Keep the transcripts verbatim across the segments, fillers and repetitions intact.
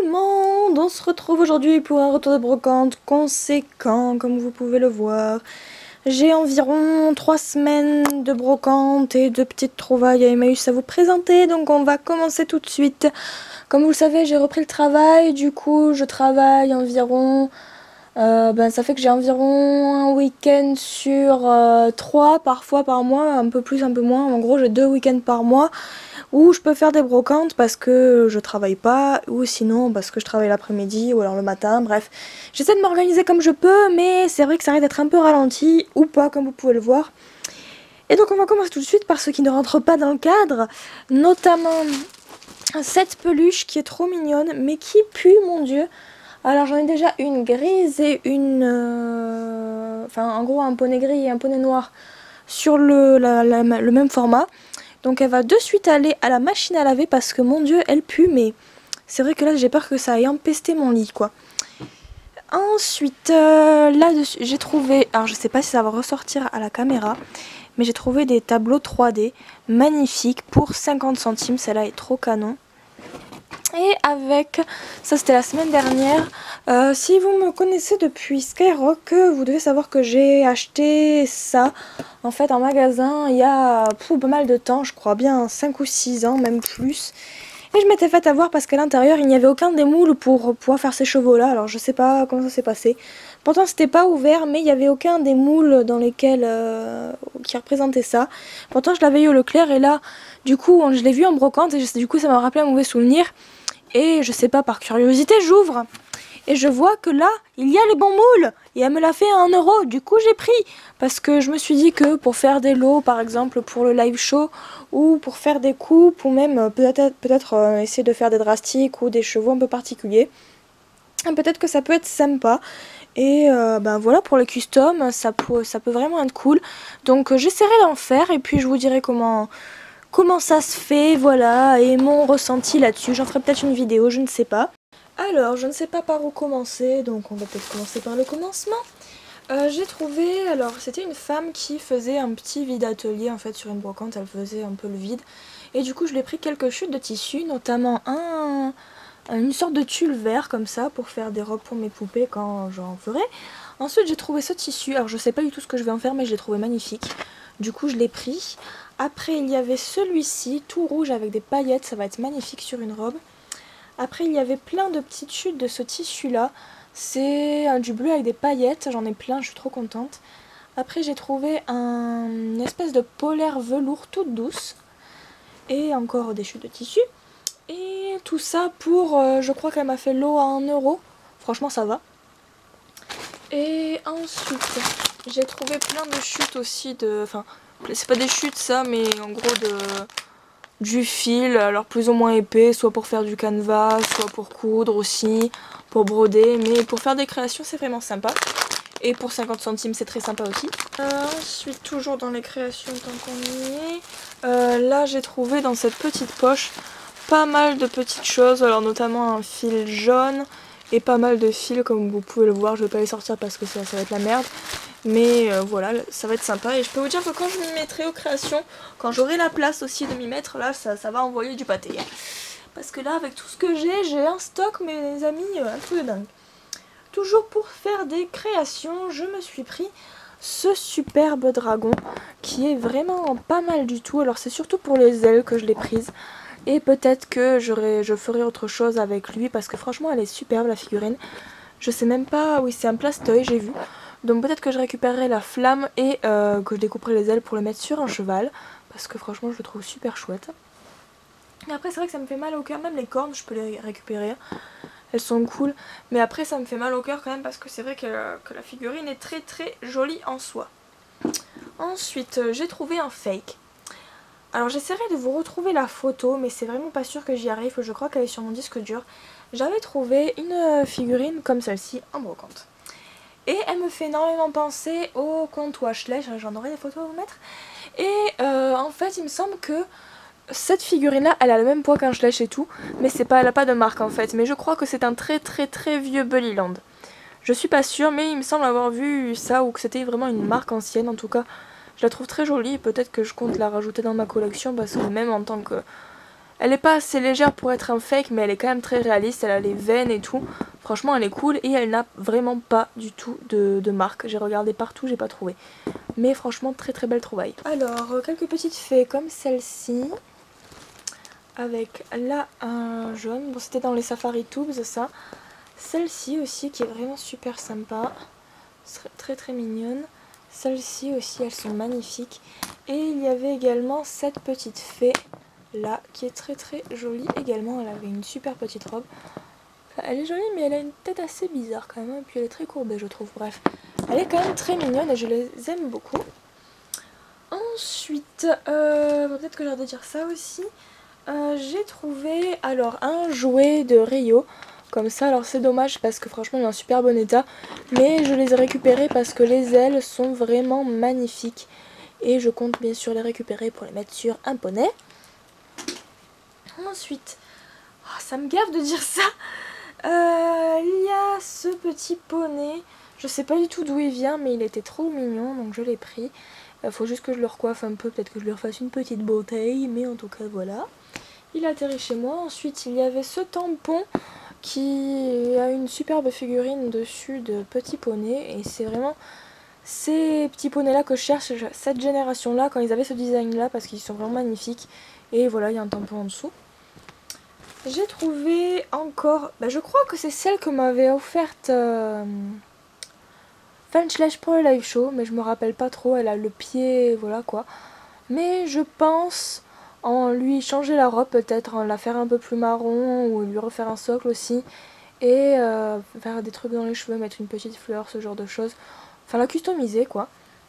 le monde, on se retrouve aujourd'hui pour un retour de brocante conséquent comme vous pouvez le voir. J'ai environ trois semaines de brocante et de petites trouvailles à Emmaüs à vous présenter, donc on va commencer tout de suite. Comme vous le savez, j'ai repris le travail, du coup je travaille environ... Euh, ben, ça fait que j'ai environ un week-end sur euh, trois parfois par mois, un peu plus, un peu moins. En gros j'ai deux week-ends par mois où je peux faire des brocantes parce que je travaille pas, ou sinon parce que je travaille l'après-midi ou alors le matin, bref. J'essaie de m'organiser comme je peux, mais c'est vrai que ça risque d'être un peu ralenti, ou pas comme vous pouvez le voir. Et donc on va commencer tout de suite par ceux qui ne rentrent pas dans le cadre, notamment cette peluche qui est trop mignonne, mais qui pue, mon dieu. Alors j'en ai déjà une grise et une... Euh... Enfin en gros un poney gris et un poney noir sur le, la, la, le même format. Donc elle va de suite aller à la machine à laver parce que mon dieu elle pue, mais c'est vrai que là j'ai peur que ça aille empester mon lit quoi. Ensuite euh, là-dessus j'ai trouvé, alors je sais pas si ça va ressortir à la caméra, mais j'ai trouvé des tableaux trois D magnifiques pour cinquante centimes, celle-là est trop canon. Et avec, ça c'était la semaine dernière, euh, si vous me connaissez depuis Skyrock, vous devez savoir que j'ai acheté ça en fait en magasin il y a pour pas mal de temps, je crois bien cinq ou six ans, même plus. Et je m'étais fait avoir parce qu'à l'intérieur il n'y avait aucun des moules pour pouvoir faire ces chevaux là, alors je sais pas comment ça s'est passé. Pourtant c'était pas ouvert, mais il n'y avait aucun des moules dans lesquels euh, qui représentait ça. Pourtant je l'avais eu au Leclerc et là du coup je l'ai vu en brocante et je, du coup ça m'a rappelé un mauvais souvenir. Et je sais pas, par curiosité, j'ouvre. Et je vois que là, il y a les bons moules. Et elle me l'a fait à un euro. Du coup, j'ai pris. Parce que je me suis dit que pour faire des lots, par exemple, pour le live show, ou pour faire des coupes, ou même peut-être peut-être euh, essayer de faire des drastiques ou des chevaux un peu particuliers, peut-être que ça peut être sympa. Et euh, ben voilà, pour les customs, ça peut, ça peut vraiment être cool. Donc euh, j'essaierai d'en faire et puis je vous dirai comment... Comment ça se fait, voilà, et mon ressenti là-dessus. J'en ferai peut-être une vidéo, je ne sais pas. Alors, je ne sais pas par où commencer, donc on va peut-être commencer par le commencement. Euh, j'ai trouvé, alors c'était une femme qui faisait un petit vide atelier en fait sur une brocante, elle faisait un peu le vide. Et du coup je lui ai pris quelques chutes de tissu, notamment un, une sorte de tulle vert comme ça pour faire des robes pour mes poupées quand j'en ferai. Ensuite j'ai trouvé ce tissu, alors je sais pas du tout ce que je vais en faire mais je l'ai trouvé magnifique. Du coup je l'ai pris. Après il y avait celui-ci, tout rouge avec des paillettes, ça va être magnifique sur une robe. Après il y avait plein de petites chutes de ce tissu là. C'est du bleu avec des paillettes, j'en ai plein, je suis trop contente. Après j'ai trouvé un, une espèce de polaire velours toute douce. Et encore des chutes de tissu. Et tout ça pour, euh, je crois qu'elle m'a fait l'eau à un euro. Franchement ça va. Et ensuite j'ai trouvé plein de chutes aussi de... Enfin, c'est pas des chutes ça, mais en gros de du fil, alors plus ou moins épais, soit pour faire du canevas, soit pour coudre aussi, pour broder, mais pour faire des créations c'est vraiment sympa. Et pour cinquante centimes c'est très sympa aussi. Euh, ensuite toujours dans les créations tant qu'on y est, euh, là j'ai trouvé dans cette petite poche pas mal de petites choses, alors notamment un fil jaune et pas mal de fils comme vous pouvez le voir, je vais pas les sortir parce que ça, ça va être la merde. Mais euh, voilà, ça va être sympa et je peux vous dire que quand je m'y mettrai aux créations, quand j'aurai la place aussi de m'y mettre, là ça, ça va envoyer du pâté. Parce que là avec tout ce que j'ai, j'ai un stock mes amis, un truc de dingue. Toujours pour faire des créations, je me suis pris ce superbe dragon qui est vraiment pas mal du tout. Alors c'est surtout pour les ailes que je l'ai prise. Et peut-être que je ferai autre chose avec lui parce que franchement elle est superbe la figurine. Je sais même pas, oui c'est un plastoï j'ai vu. Donc peut-être que je récupérerai la flamme et euh, que je découperai les ailes pour le mettre sur un cheval. Parce que franchement je le trouve super chouette. Et après c'est vrai que ça me fait mal au cœur, même les cornes je peux les récupérer. Elles sont cool. Mais après ça me fait mal au cœur quand même parce que c'est vrai que, que la figurine est très très jolie en soi. Ensuite j'ai trouvé un fake. Alors j'essaierai de vous retrouver la photo mais c'est vraiment pas sûr que j'y arrive. Je crois qu'elle est sur mon disque dur. J'avais trouvé une figurine comme celle-ci en brocante. Et elle me fait énormément penser au compte Washley, j'en aurai des photos à vous mettre. Et euh, en fait il me semble que cette figurine là, elle a le même poids qu'un Schleich et tout, mais c'est pas, elle a pas de marque en fait. Mais je crois que c'est un très très très vieux Bullyland. Je suis pas sûre, mais il me semble avoir vu ça ou que c'était vraiment une marque ancienne. En tout cas, je la trouve très jolie. Peut-être que je compte la rajouter dans ma collection parce que même en tant que Elle est pas assez légère pour être un fake, mais elle est quand même très réaliste, elle a les veines et tout. Franchement elle est cool et elle n'a vraiment pas du tout de, de marque. J'ai regardé partout, j'ai pas trouvé. Mais franchement très très belle trouvaille. Alors quelques petites fées comme celle-ci. Avec là un jaune, bon c'était dans les Safari Tubes ça. Celle-ci aussi qui est vraiment super sympa, très très mignonne. Celles-ci aussi elles sont magnifiques. Et il y avait également cette petite fée là qui est très très jolie également. Elle avait une super petite robe. Enfin, elle est jolie mais elle a une tête assez bizarre quand même. Et puis elle est très courbée je trouve, bref. Elle est quand même très mignonne et je les aime beaucoup. Ensuite, euh, peut-être que j'ai de dire ça aussi. Euh, j'ai trouvé alors un jouet de Rio comme ça. Alors c'est dommage parce que franchement il est en super bon état, mais je les ai récupérés parce que les ailes sont vraiment magnifiques et je compte bien sûr les récupérer pour les mettre sur un poney. Ensuite, oh, ça me gave de dire ça, euh, il y a ce petit poney, je sais pas du tout d'où il vient mais il était trop mignon donc je l'ai pris. Il faut juste que je le recoiffe un peu, peut-être que je lui refasse une petite bouteille, mais en tout cas voilà. Il atterrit chez moi. Ensuite il y avait ce tampon qui a une superbe figurine dessus de petits poneys. Et c'est vraiment ces petits poneys là que je cherche, cette génération là, quand ils avaient ce design là, parce qu'ils sont vraiment magnifiques. Et voilà, il y a un tampon en dessous. J'ai trouvé encore, bah, je crois que c'est celle que m'avait offerte euh, Fanslash pour le live show, mais je me rappelle pas trop, elle a le pied, voilà quoi. Mais je pense en lui changer la robe, peut-être en la faire un peu plus marron, ou lui refaire un socle aussi, et euh, faire des trucs dans les cheveux, mettre une petite fleur, ce genre de choses. Enfin la customiser quoi.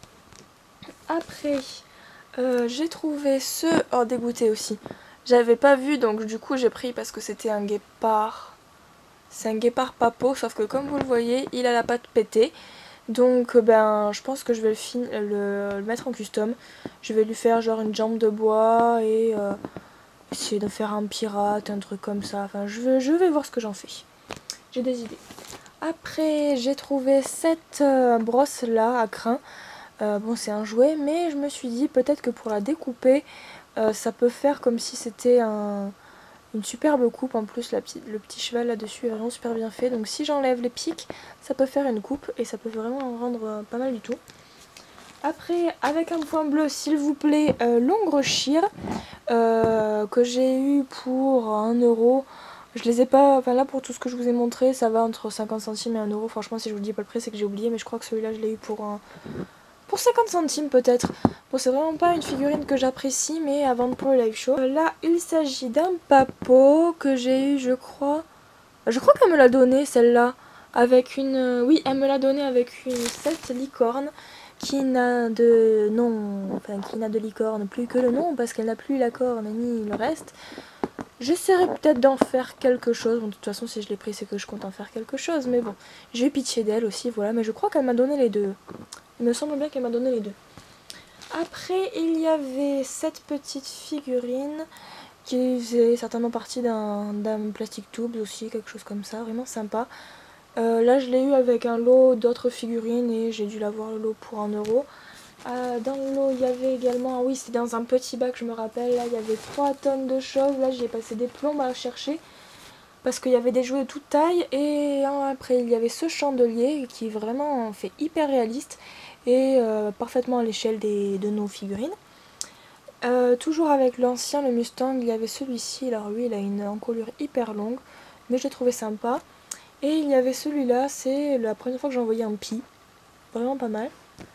Après, euh, j'ai trouvé ce... Oh, dégoûté aussi. J'avais pas vu, donc du coup j'ai pris parce que c'était un guépard. C'est un guépard papo, sauf que comme vous le voyez, il a la patte pétée. Donc ben je pense que je vais le, le, le mettre en custom. Je vais lui faire genre une jambe de bois et euh, essayer de faire un pirate, un truc comme ça. Enfin je vais, je vais voir ce que j'en fais. J'ai des idées. Après j'ai trouvé cette euh, brosse là à crin. Euh, bon c'est un jouet mais je me suis dit peut-être que pour la découper euh, ça peut faire comme si c'était un... une superbe coupe. En plus la petite, le petit cheval là dessus est vraiment super bien fait, donc si j'enlève les pics ça peut faire une coupe et ça peut vraiment en rendre euh, pas mal du tout. Après avec un point bleu s'il vous plaît, euh, l'ongre Shir euh, que j'ai eu pour un euro. Je les ai pas, enfin là pour tout ce que je vous ai montré ça va entre cinquante centimes et un euro. Franchement si je vous dis pas le prix c'est que j'ai oublié, mais je crois que celui-là je l'ai eu pour un... pour cinquante centimes peut-être. Bon c'est vraiment pas une figurine que j'apprécie mais à vendre pour le live show. Là il s'agit d'un papo que j'ai eu je crois. Je crois qu'elle me l'a donné celle-là. Avec une... Oui elle me l'a donné avec une cette licorne qui n'a de nom, enfin qui n'a de licorne plus que le nom parce qu'elle n'a plus la corne ni le reste. J'essaierai peut-être d'en faire quelque chose. Bon, de toute façon si je l'ai pris c'est que je compte en faire quelque chose. Mais bon j'ai eu pitié d'elle aussi voilà. Mais je crois qu'elle m'a donné les deux. Il me semble bien qu'elle m'a donné les deux. Après, il y avait cette petite figurine qui faisait certainement partie d'un plastic tube aussi, quelque chose comme ça, vraiment sympa. Euh, là, je l'ai eu avec un lot d'autres figurines et j'ai dû l'avoir le lot pour un euro. Euh, dans le lot, il y avait également, oui, c'était dans un petit bac, je me rappelle, là, il y avait trois tonnes de choses. Là, j'ai passé des plombes à chercher parce qu'il y avait des jouets de toute taille. Et après, il y avait ce chandelier qui vraiment fait hyper réaliste et euh, parfaitement à l'échelle de nos figurines. Euh, toujours avec l'ancien, le Mustang, il y avait celui-ci. Alors lui, il a une encolure hyper longue, mais je l'ai trouvé sympa. Et il y avait celui-là, c'est la première fois que j'ai envoyé un Pi. Vraiment pas mal.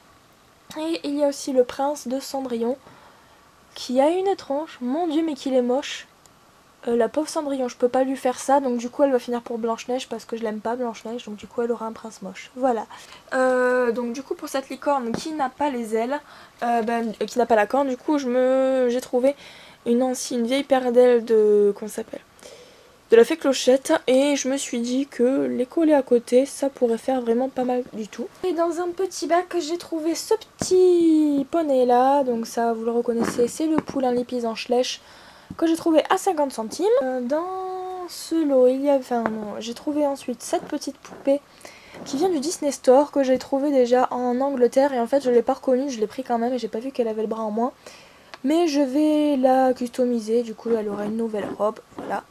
Et il y a aussi le prince de Cendrillon, qui a une tronche. Mon dieu, mais qu'il est moche. Euh, la pauvre Cendrillon, je peux pas lui faire ça, donc du coup elle va finir pour Blanche-Neige parce que je l'aime pas Blanche-Neige, donc du coup elle aura un prince moche. Voilà. Euh, donc du coup pour cette licorne qui n'a pas les ailes, euh, ben, qui n'a pas la corne, du coup je me j'ai trouvé une ancienne, une vieille paire d'ailes de... comment ça s'appelle, de la fée Clochette, et je me suis dit que les coller à côté ça pourrait faire vraiment pas mal du tout. Et dans un petit bac j'ai trouvé ce petit poney là, donc ça vous le reconnaissez, c'est le poulain Lippies en Schlech que j'ai trouvé à cinquante centimes. Euh, dans ce lot, il y a, enfin non, j'ai trouvé ensuite cette petite poupée qui vient du Disney Store que j'ai trouvé déjà en Angleterre et en fait je l'ai pas reconnue, je l'ai pris quand même et j'ai pas vu qu'elle avait le bras en moins. Mais je vais la customiser, du coup elle aura une nouvelle robe, voilà.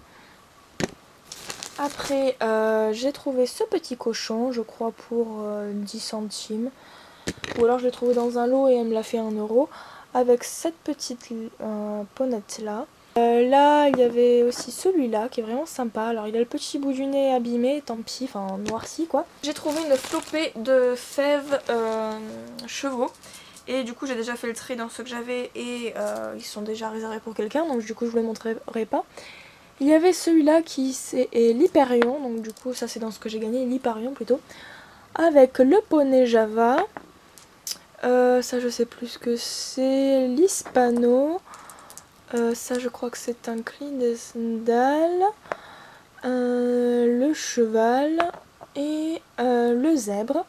Après euh, j'ai trouvé ce petit cochon, je crois pour euh, dix centimes. Ou alors je l'ai trouvé dans un lot et elle me l'a fait un euro. Avec cette petite euh, ponette là. Euh, là il y avait aussi celui-là qui est vraiment sympa. Alors il a le petit bout du nez abîmé, tant pis, enfin noirci quoi. J'ai trouvé une flopée de fèves euh, chevaux. Et du coup j'ai déjà fait le tri dans ceux que j'avais et euh, ils sont déjà réservés pour quelqu'un, donc du coup je vous les montrerai pas. Il y avait celui-là qui est l'Hyperion, donc du coup ça c'est dans ce que j'ai gagné, l'Hyperion plutôt. Avec le poney Java, euh, ça je sais plus ce que c'est, l'Hispano, euh, ça je crois que c'est un Clydesdale, euh, le cheval et euh, le zèbre.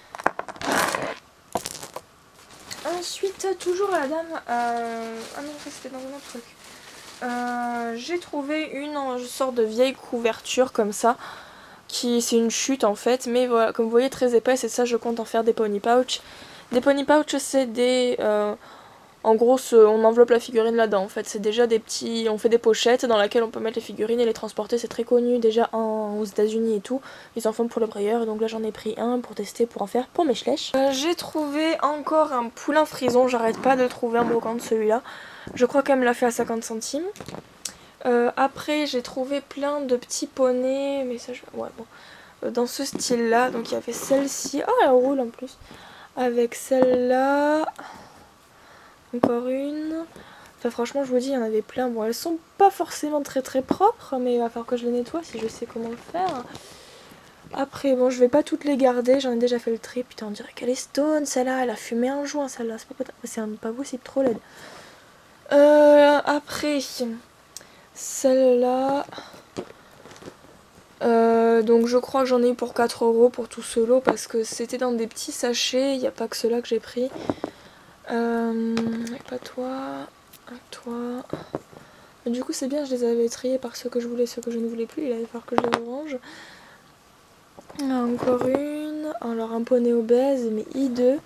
Ensuite, toujours à la dame, euh... ah non, ça c'était dans un autre truc. Euh, j'ai trouvé une en sorte de vieille couverture comme ça, qui c'est une chute en fait, mais voilà, comme vous voyez très épaisse et ça je compte en faire des pony pouch. Des pony pouch c'est des... Euh, en gros on enveloppe la figurine là-dedans en fait, c'est déjà des petits... On fait des pochettes dans lesquelles on peut mettre les figurines et les transporter, c'est très connu déjà en, aux États-Unis et tout. Ils en font pour le brailleur, donc là j'en ai pris un pour tester, pour en faire pour mes schlèches. Euh, j'ai trouvé encore un poulain frison, j'arrête pas de trouver un brocante celui-là. Je crois qu'elle me l'a fait à cinquante centimes. Euh, après j'ai trouvé plein de petits poneys, mais ça je... ouais bon. Euh, dans ce style là, donc il y avait celle-ci, oh elle roule en plus. Avec celle-là... Encore une. Enfin franchement je vous dis il y en avait plein. Bon elles sont pas forcément très très propres, mais il va falloir que je les nettoie si je sais comment le faire. Après bon je vais pas toutes les garder, j'en ai déjà fait le tri. Putain on dirait qu'elle est stone celle-là, elle a fumé un joint celle-là, c'est pas, pas possible, trop laide. Euh, après celle-là, euh, donc je crois que j'en ai eu pour quatre euros pour tout ce lot parce que c'était dans des petits sachets, il n'y a pas que ceux-là que j'ai pris. Euh, pas toi, toi. Du coup c'est bien, je les avais triés par ceux que je voulais, ceux que je ne voulais plus, il allait falloir que je les range. Encore une, alors un poney obèse mais hideux.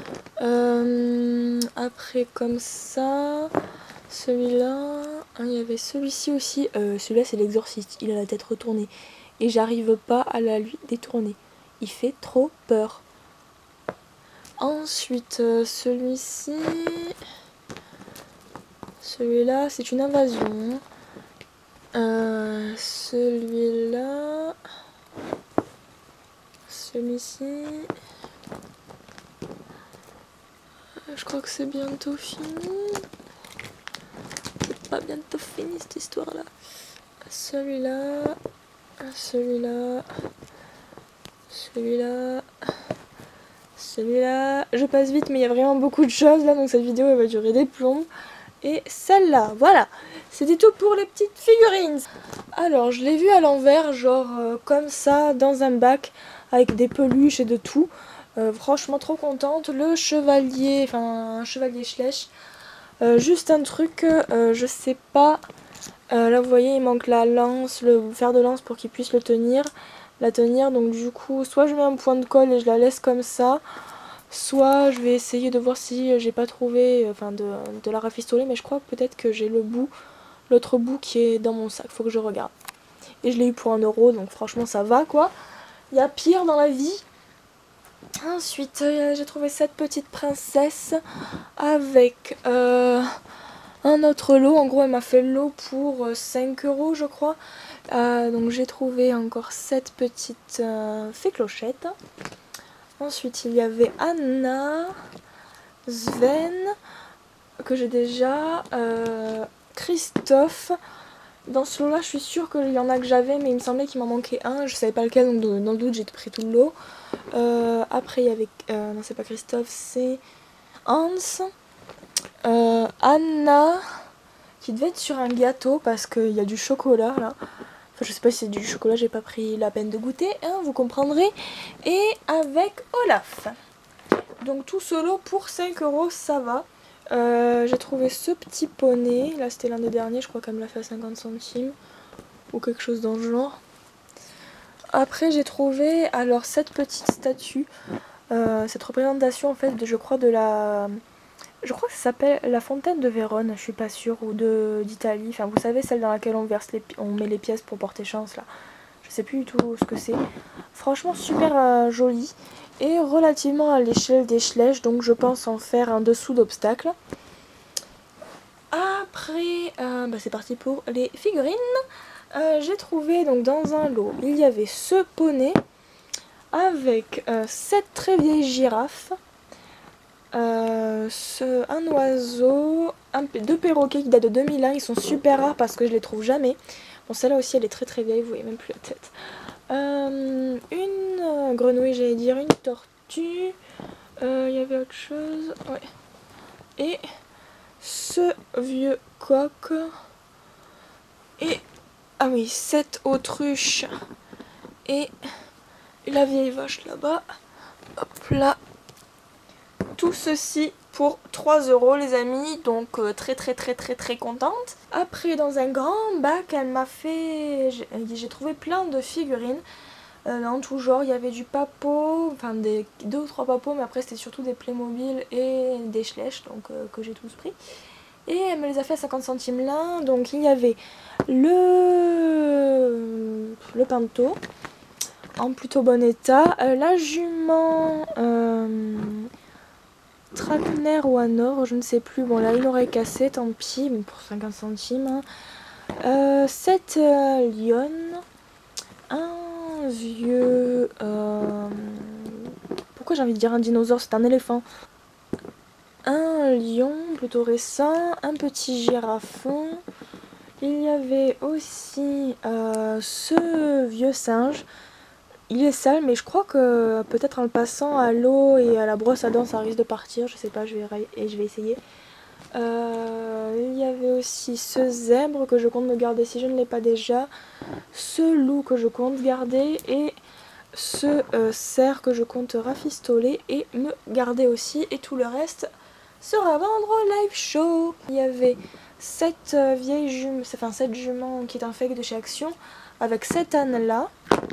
Euh, après comme ça, celui-là, hein, il y avait celui-ci aussi, euh, celui-là c'est l'exorciste, il a la tête retournée et j'arrive pas à la lui détourner, il fait trop peur. Ensuite, euh, celui-ci, celui-là, c'est une invasion. Euh, celui-là, celui-ci, je crois que c'est bientôt fini. C'est pas bientôt fini cette histoire-là. Celui-là, celui-là, celui-là. Celui-là, je passe vite mais il y a vraiment beaucoup de choses là, donc cette vidéo elle va durer des plombs. Et celle-là, voilà, c'était tout pour les petites figurines. Alors je l'ai vu à l'envers, genre euh, comme ça, dans un bac, avec des peluches et de tout. Euh, franchement trop contente. Le chevalier, enfin un chevalier Schlech. Euh, juste un truc, euh, je sais pas, euh, là vous voyez il manque la lance, le fer de lance pour qu'il puisse le tenir. La tenir, donc du coup soit je mets un point de colle et je la laisse comme ça, soit je vais essayer de voir si j'ai pas trouvé, enfin de, de la rafistoler, mais je crois peut-être que j'ai le bout, l'autre bout qui est dans mon sac, faut que je regarde. Et je l'ai eu pour un euro, donc franchement ça va quoi, il y a pire dans la vie. Ensuite euh, j'ai trouvé cette petite princesse avec euh, un autre lot, en gros elle m'a fait le lot pour cinq euros je crois. Euh, donc j'ai trouvé encore cette petite euh, fée clochette. Ensuite il y avait Anna, Sven, que j'ai déjà, euh, Christophe. Dans ce lot là je suis sûre qu'il y en a que j'avais, mais il me semblait qu'il m'en manquait un, je savais pas lequel, donc dans le doute j'ai pris tout le lot. Euh, après il y avait, euh, non c'est pas Christophe, c'est Hans, euh, Anna, qui devait être sur un gâteau parce qu'il y a du chocolat là. Enfin, je sais pas si c'est du chocolat, j'ai pas pris la peine de goûter, hein, vous comprendrez. Et avec Olaf. Donc tout ce lot pour cinq euros, ça va. Euh, j'ai trouvé ce petit poney, là c'était l'un des derniers, je crois qu'elle me l'a fait à cinquante centimes. Ou quelque chose dans le genre. Après j'ai trouvé alors cette petite statue, euh, cette représentation en fait de, je crois, de la je crois que ça s'appelle la fontaine de Vérone, je suis pas sûre, ou de d'Italie. Enfin, vous savez, celle dans laquelle on verse les, on met les pièces pour porter chance là. Je sais plus du tout ce que c'est. Franchement, super euh, joli et relativement à l'échelle des Schlech, donc je pense en faire un dessous d'obstacle. Après, euh, bah c'est parti pour les figurines. Euh, J'ai trouvé donc dans un lot, il y avait ce poney avec euh, cette très vieille girafe, euh, ce, un oiseau, un, deux perroquets qui datent de deux mille un. Ils sont super rares parce que je les trouve jamais. Bon, celle-là aussi elle est très très vieille, vous voyez même plus la tête. Euh, une grenouille, j'allais dire, une tortue. Il euh, y avait autre chose, ouais. Et ce vieux coq. Et, ah oui, cette autruche. Et la vieille vache là-bas. Hop là. Tout ceci pour trois euros les amis, donc euh, très très très très très contente. Après dans un grand bac elle m'a fait, j'ai trouvé plein de figurines euh, en tout genre. Il y avait du Papo, enfin des deux ou trois Papos, mais après c'était surtout des Playmobil et des Schlech, donc euh, que j'ai tous pris. Et elle me les a fait à cinquante centimes l'un, donc il y avait le, le Pinto en plutôt bon état, euh, la jument euh, Trackner ou Anor, je ne sais plus. Bon, là, il aurait cassé, tant pis, mais pour cinquante centimes. Hein. Euh, cette euh, lionne, un vieux... Euh, pourquoi j'ai envie de dire un dinosaure? C'est un éléphant. Un lion, plutôt récent, un petit girafon. Il y avait aussi euh, ce vieux singe. Il est sale, mais je crois que peut-être en le passant à l'eau et à la brosse à dents, ça risque de partir. Je sais pas, je vais, et je vais essayer. Euh, il y avait aussi ce zèbre que je compte me garder si je ne l'ai pas déjà. Ce loup que je compte garder. Et ce euh, cerf que je compte rafistoler et me garder aussi. Et tout le reste sera à vendre au live show. Il y avait cette euh, vieille jument, enfin cette jument qui est un fake de chez Action. Avec cette âne là.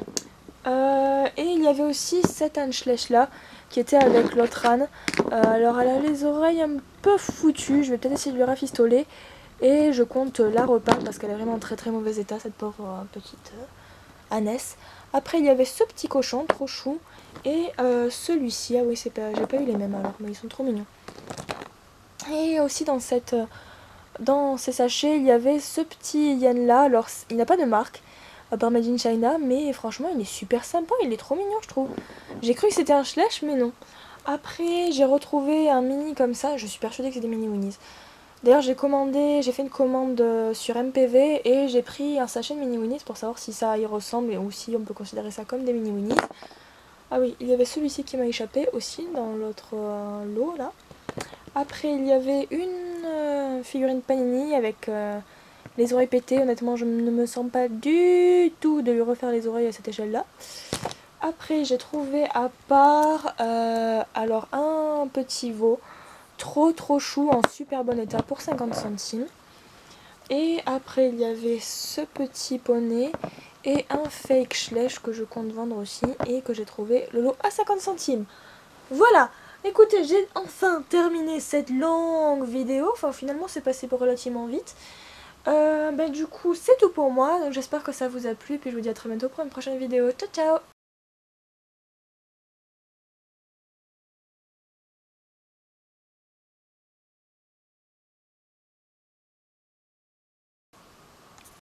Euh, et il y avait aussi cette âne Schlech là qui était avec l'autre âne. Euh, alors elle a les oreilles un peu foutues, je vais peut-être essayer de lui rafistoler et je compte la repeindre parce qu'elle est vraiment en très très mauvais état, cette pauvre euh, petite euh, ânesse. Après il y avait ce petit cochon trop chou et euh, celui-ci, ah oui c'est pas, j'ai pas eu les mêmes alors mais ils sont trop mignons. Et aussi dans cette euh, dans ces sachets il y avait ce petit yen là, alors il n'a pas de marque par Made in China, mais franchement il est super sympa, il est trop mignon je trouve. J'ai cru que c'était un Schlech mais non. Après j'ai retrouvé un mini comme ça, je suis persuadée que c'est des mini Winnies. D'ailleurs j'ai commandé, j'ai fait une commande sur M P V et j'ai pris un sachet de mini Winnies pour savoir si ça y ressemble ou si on peut considérer ça comme des mini Winnies. Ah oui, il y avait celui-ci qui m'a échappé aussi dans l'autre euh, lot là. Après il y avait une euh, figurine Panini avec... Euh, les oreilles pétées, honnêtement je ne me sens pas du tout de lui refaire les oreilles à cette échelle là. Après j'ai trouvé à part euh, alors un petit veau trop trop chou en super bon état pour cinquante centimes. Et après il y avait ce petit poney et un fake Schlech que je compte vendre aussi et que j'ai trouvé le lot à cinquante centimes. Voilà, écoutez, j'ai enfin terminé cette longue vidéo, enfin finalement c'est passé relativement vite. Euh, ben, du coup c'est tout pour moi, donc j'espère que ça vous a plu, puis je vous dis à très bientôt pour une prochaine vidéo. Ciao ciao.